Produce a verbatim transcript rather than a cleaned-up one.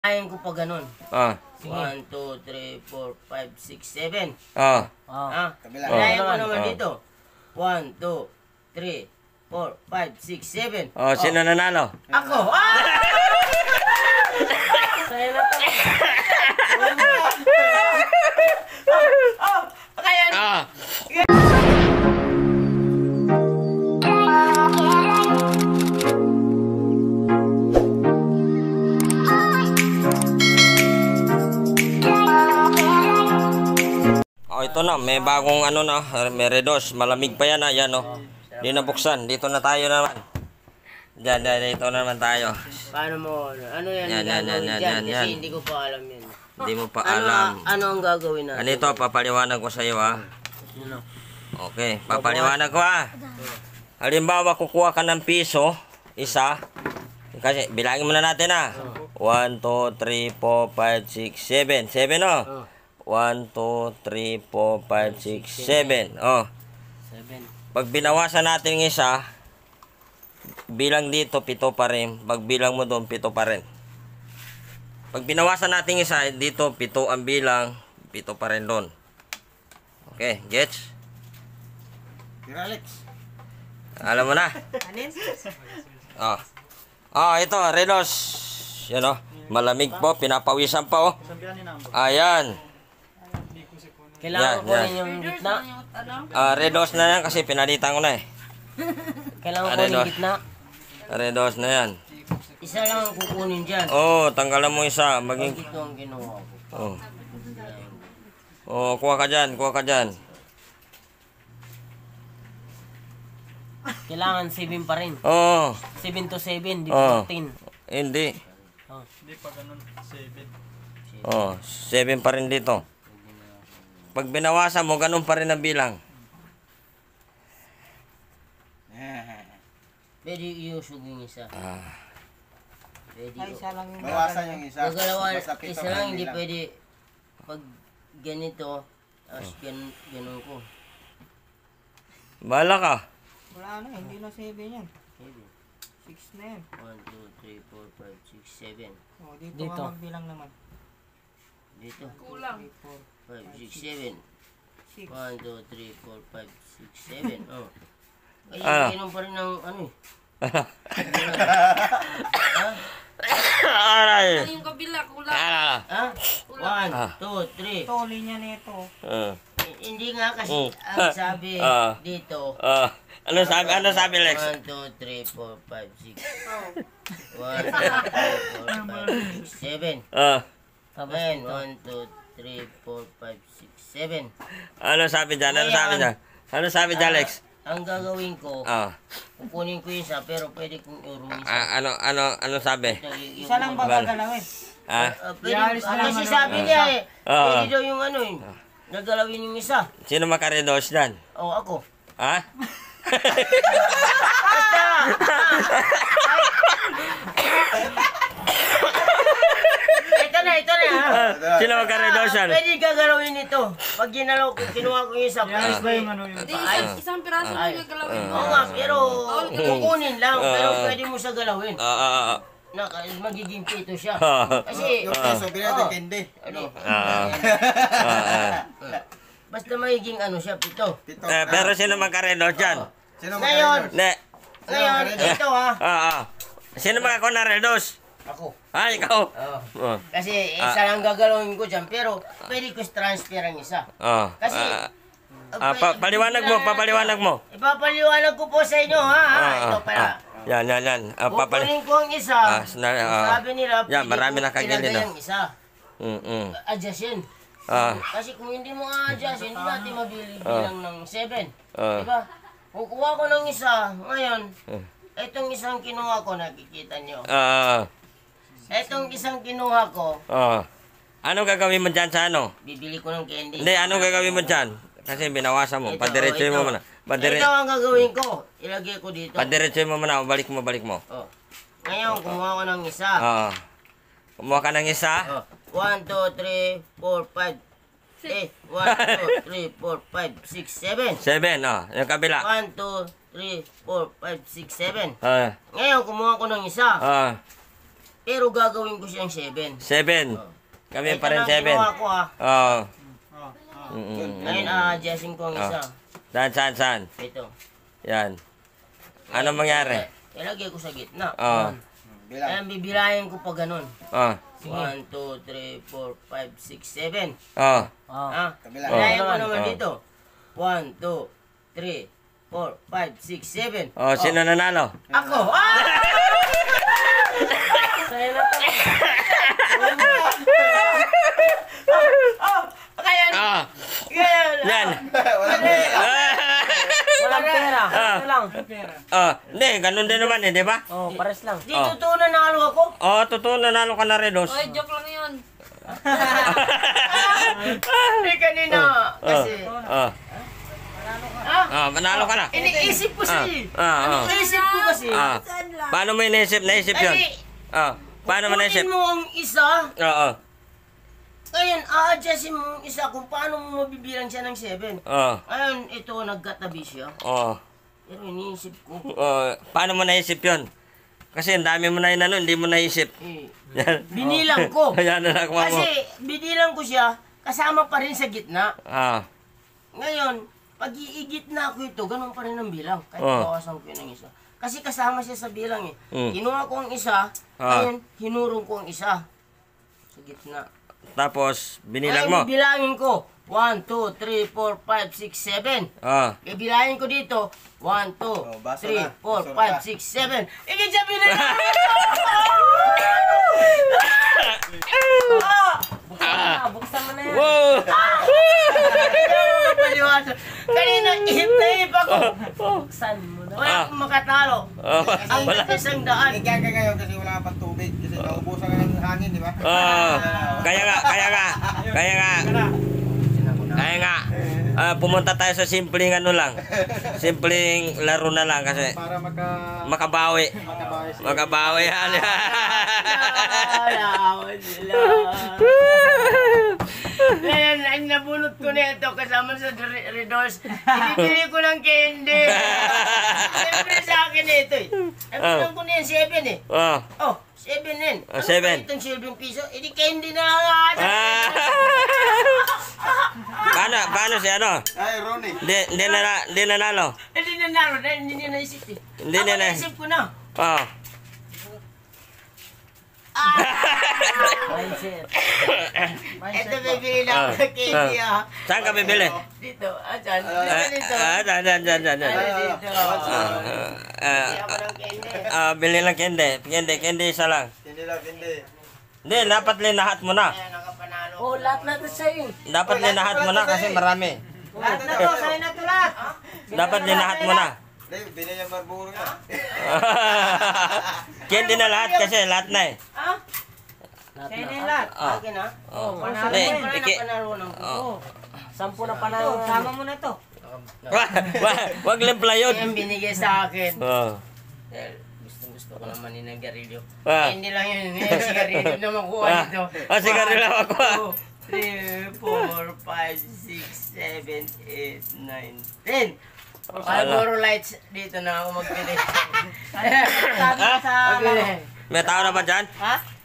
Ayayin ko pa ganun. Ah. one, two, three, four, five, six, seven. Ah. Ah. Kabila. Ayayin ko naman Ah. dito. one, two, three, four, five, six, seven. Oh, sino nanalo? Ako! Ah! Saya na to. Oh, kaya na. Ah. Oh, ito na, may bagong ano na, may redos, malamig pa yan, ayan oh. Di nabuksan, dito na tayo naman. Diyan, diyan, dito na naman tayo. Paano mo, ano yan? Yan, yan, gagawin yan, dyan? yan, Kasi yan. hindi ko pa alam yun. Hindi mo pa Ano, alam. ano ang gagawin natin? Ganito, papaliwanag ko sa iyo ha. Ano? Okay, papaliwanag ko ha. Halimbawa, kukuha ka ng piso, isa. Kasi, bilangin muna natin ha. one, two, three, four, five, six, seven. seven oh. one, two, three, four, five, six, seven. Oh. seven. Pag binawasan natin ng isa, bilang dito, pito pa rin. Pag bilang mo doon, pito pa rin. Pag binawasan natin isa, dito, pito ang bilang, pito pa rin doon. Okay, gets? Tira, Alex. Alam mo na? Oh. Oh, ito, Renos. Yan oh. Malamig po, pinapawisan pa oh. Ayan. Kailangan Yan, ko yan. rin yung gitna. Ah, Redos na yan kasi pinalitan ko na eh. Kailangan ko Ano, rin no? yung gitna. Redos na yan. Isa lang ang kukunin dyan. Oh, tanggalan mo isa. Ang Maging... gitna ang ginawa ko. Oh. Oh, kuha ka dyan, kuha ka dyan. Kailangan seven pa rin. Oh, seven to seven, di Oh. fourteen. hindi. Oh. Hindi pa ganun, seven. Oh, seven pa rin dito. Pag binawasan mo, ganun pa rin ang bilang. Pwede iusog yung isa. Ah. Pwede Ay, isa lang yung Bawasan yung isa. Gagalawan, Basta pito isa pa lang, rin hindi nila. pwede pag ganito, tapos ganun, ganun ko. Bahala ka. Wala na, hindi na seven yan. Pwede. six na yan. one, two, three, four, five, six, seven. O, dito, Dito. ka magbilang naman. Dito. Kulang. four, five, six, seven. six. one, two, three, four, five, six, seven. Oh. Ay, Ah. ganun pa rin ng ano eh. Aray. Yung kabila, kulang. Ah. Ha? one, Ah. two, three. Ito, linya nito. Ah. Eh, Hindi nga kasi Mm. ang sabi Ah. dito. Ah. Ano sabi? Ano sabi, Lex? one, two, three, four, five, six. one, two, three, four, five, six, seven. Ah. Ayan, one, two, three, four, five, six, seven. Ano sabi dyan? Ano sabi dyan? Ano sabi dyan, Lex? Ang gagawin ko, Ah. kukunin ko yung isa, pero pwede kong urong isa. Ah, ano, ano, ano sabi? Yung- yung- Isa lang ba Bal- gagalawin? Ah. Ah, pwede, Ialis na ah, lang, kasi ano, sabi isa. niya eh, Ah. pwede daw yung ano eh, nagalawin yung isa. Sino makaredos dyan? O, ako. Ha? Basta! Ito na, ito na ha. Sino makaredos dyan? Pwede gagalawin ito. Pag ginalaw ko, kinuha ko yung isa. Ialis pwede ba ko yung ano yung... Hindi, isang, isang piraso lang yung galawin mo. Oo nga, pero kukunin lang. Pero pwede mo siya galawin. Ah, ah, ah. Na, magiging pito siya. Ah. Kasi, Yung piso, bilhin natin Oh. candy. ano, Ah. Ah, ah. basta magiging ano siya, pito. Pito. Eh, pero sino makaredos dyan? Sino Ngayon, mag-redos? Ne. ngayon, ito ha. Ah, ah. Sino makakuha na redos? Ako. Ah, ikaw. Oo. Oh. Kasi isa lang gagalawin ko dyan, pero pwede ko transfer ang isa. Oh. Kasi, Ah, uh, ah, pa- paliwanag mo, papaliwanag mo. Ipapaliwanag ko po sa inyo, ha? ha? Ah, Ito ah, pala. ah. Yan, yan, yan. Ah, papali- Kukunin ko ang isa. Ah, sina- ah. Sabi nila, Yan, pwede marami ko nakagilid, ilagay ah. ang isa. Mm, mm. Adjust yan. Ah, Kasi kung hindi mo a-adjust, hindi natin mabili bilang ng seven. Ah. Diba? Kukuha ko ng isa, ngayon, Ah. etong isang kinuha ko, nakikita nyo. ah, Etong isang kinuha ko, ah. Ano gagawin mo dyan sa ano? bibili ko ng candy. Hindi, ano gagawin mo dyan? Kasi binawasan mo. Ito, Padiretsoy oh, mo ito. muna. Padire Ito ang gagawin ko. Ilagay ko dito. Padiretsoy mo muna. Balik mo, balik mo. Oh. Ngayon, kumuha ko ng isa. Ah. Kumuha ka ng isa. Oh. One, two, three, four, five. Eh, one, two, three, four, five, six, seven. Seven, oh. Yung kabila. One, two, three, four, five, six, seven. Ah. Ngayon, kumuha ko ng isa. Ah. Pero gagawin ko siyang seven. seven. Kami pa rin Ito na ang seven. ginawa ko ah. Oo. Oh, oh. Mm-mm. Ngayon, ah, adjusting ko ang Ah. isa. Saan, saan, saan? Ito. Yan. Ano mangyari? Ilagay ko sa gitna. Oo. Bilang. Ayan, bibilahin ko pa ganun. Oo. one, two, three, four, five, six, seven. Oo. Ah, Kabila. bilahin ko Oh. naman Oh. dito. one, two, three, four, five, six, seven. Oh, sino nanalo? Ako! Ah! Sa'yo na to. Oh, kaya na. Ah. Kaya na. Yan. Walang pera. Walang pera. Ah. Ito lang. Oh, hindi, ganun din naman eh, di ba? Oh, pares lang. Di Oh. totoo na nalo ako. Oh, totoo, nanalo ka na rin, Dos. Oy, joke lang yun. Eh, kanina. Kasi, Oh. ah, Ah, manalo ka na. iniisip ko kasi. Ah, ah, ah. Iniisip ko kasi. Ah. Paano mo inisip? Naisip yun? Kasi, Ah. Paano mo naisip? kunin mo ang isa. Oo. Ngayon, a-adjustin mo ang isa kung paano mo mabibilang siya ng seven. Oo. Ngayon, ito, nagkatabi siya. Oo. Pero iniisip ko, Oo. Paano mo naisip yun? Kasi ang dami mo na inano, hindi mo naisip. eh, Yan. binilang ko. Ayan na nakuha mo. Kasi, binilang ko siya, kasama pa rin sa gitna. Ah. Ngayon, pag iigitna ko ito, ganun pa rin ang bilang. Kahit Oh. bawasan ko yun ng isa. Kasi kasama siya sa bilang eh. Mm. Kinuha ko ang isa, Ah. ngayon, hinurong ko ang isa. Sa gitna. Tapos, binilang Ngayon, mo. bibilangin ko. one, two, three, four, five, six, seven. Ah. Bibilangin ko dito. one, two, Oh, basa three, na. four, Basa five, na. six, seven. Ikit siya binila! Ah. Buksan mo na yan. Wow! Paliwanag. Kanina, ihip na ihip ako. Buksan mo na. Wala Ah. akong makatalo. Oh, Ang wala. isang daan. Kaya ka ngayon kasi wala ka pang tubig. Kasi naubusan ka ng hangin, di ba? Ah. Kaya nga, kaya nga. Kaya nga. Kaya nga. Ah, pumunta tayo sa simpleng ano lang. Simpleng laro na lang kasi Para maka... makabawi. makabawi siya. Makabawi yan. Alawan sila. Ngayon, ang nabunot ko na ito kasama sa re- Redors. Ibibili ko ng candy. Siyempre sa akin ito eh. Nabilang ko na yan, seven eh. Oh. Oh, seven yan. Oh, seven. Ano ba itong silbing piso? Eh di candy na lang ata. Ah. Paano, paano si ano? Ay, Ronnie. Hindi, hindi na, hindi nanalo. Hindi na naro, hindi niya naisip eh. Hindi Ako niya na- naisip ko na. Oh. Ito bibili na ako ng candy ah. Saan ka bibili? Dito, ah, dyan. Ah, Dito, dito. ah, dyan, dyan, dyan, dyan, dyan. Ano dito? Ah, ah, Bili ako ng candy. ah, bili lang kendi. Kendi, kendi isa lang. Hindi lang, hindi. Hindi, dapat linahat mo na. Kaya nakapanalo. Oh, lahat na to sa'yo. Dapat linahat mo na kasi marami. Lahat na to, sa'yo na to lahat. Dapat linahat mo na. Hindi, bili niya Marlboro na. Kendi na lahat kasi lahat na eh. Ha? Sa'yo na yung lahat. Ah. Akin ha? Oh. Panalo Hindi, mo na iki- napanalo ng Oh. Sampu na Ito, sama mo na to. Wag, wag, wag limpla yun. Yan binigay sa akin. Oh. Dahil gustong gusto ko naman yung garilyo. Ah. Hindi lang yun, yung sigarilyo na makuha Ah, nito. ah, sigarilyo na makuha. two, three, four, five, six, seven, eight, nine, ten. Marlboro lights, dito na ako magbili. Sabi ko sa... Magbili. May tao na ba dyan? Ha?